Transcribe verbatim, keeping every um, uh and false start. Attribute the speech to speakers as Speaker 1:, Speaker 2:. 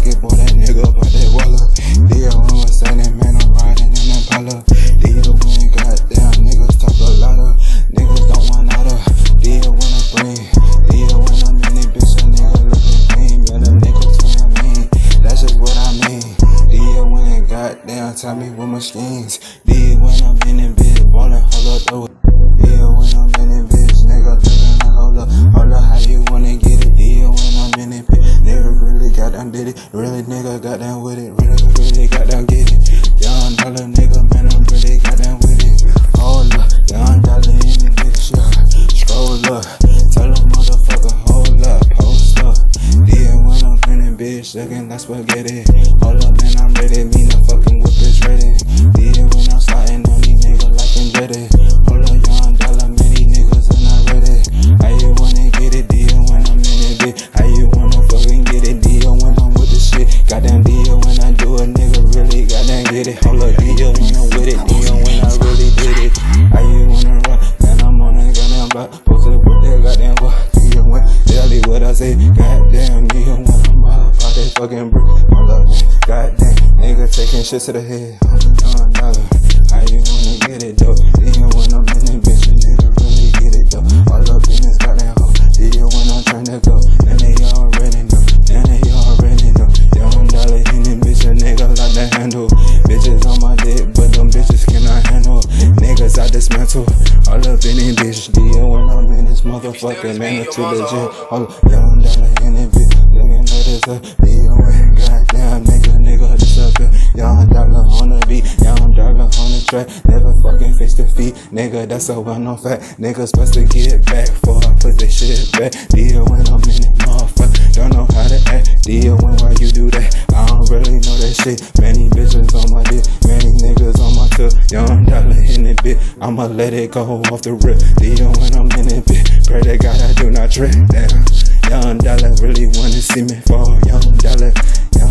Speaker 1: pocket, boy, that nigga up out that waller. Dio when was standing, man, I'm riding in that Impala. Dio when goddamn niggas talk a lot of, niggas don't want out of. Dio when I bring, Dio when I'm in it, bitch, a nigga looking clean. Yeah, the niggas saying mean, that's just what I mean. Dio when goddamn tell me with my schemes. Dio when I'm in it, bitch, ballin', hold up, though. Dio when I'm in it, bitch, nigga looking like hold up, hold up, how you wanna get it? Dio when I'm in it, bitch, nigga really goddamn did it, really nigga goddamn with it, really, really goddamn get it. Young dollar nigga, man, I'm really goddamn with it. Hold up, young dollar in it, bitch, yeah. Scroll up, tell a motherfucker, hold up, post up. Dio when I'm in it, bitch, looking like spaghetti. Hold up, man, I'm ready, me no fucking whip is ready. Dio when I'm sliding on these niggas like Andretti. Hold up, young dollar, man, these niggas are not ready. How you wanna get it, Dio when I'm in it, bitch? How you wanna fucking get it, Dio when I'm with the shit? Goddamn Dio when I do it, nigga really goddamn get it. Hold up, Dio when I'm with it, Dio when I really did it. How you wanna run? Man, I'm on that goddamn block, posted with that goddamn boy. Dio when, tell me what I say. Goddamn Dio when I'm up out that fucking brick. Hold up, man, goddamn nigga taking shit to the head. Young dollar, how you wanna get it though? Dio when I'm in it, bitch, a nigga really get it though. All up in this goddamn hoe. Dio when I'm trying to go, and they already know, and they already know. Young dollar in it, bitch, a nigga like the handle. Bitches on my dick, but them bitches cannot handle. Niggas I dismantle, all up in it, bitch. Dio when I'm in this motherfucking man, it's too legit. All up, young dollar in it, bitch, looking like this up. Dio when goddamn nigga, nigga disappear. Young dollar on the beat, young dollar on the track. Never fucking face defeat, nigga, that's a well-known fact. Niggas supposed to get back before I put this shit back. Dio when I'm in it, motherfucker, don't know how to act. Dio when why you do that? I don't really know that shit. Many bitches on my dick, many niggas on my tip. Young dollar in it, bitch, I'ma let it go off the rip. Dio when I'm in it, bitch, pray to God I do not trip. Damn, young dollar really wanna see me fall. Young dollar, young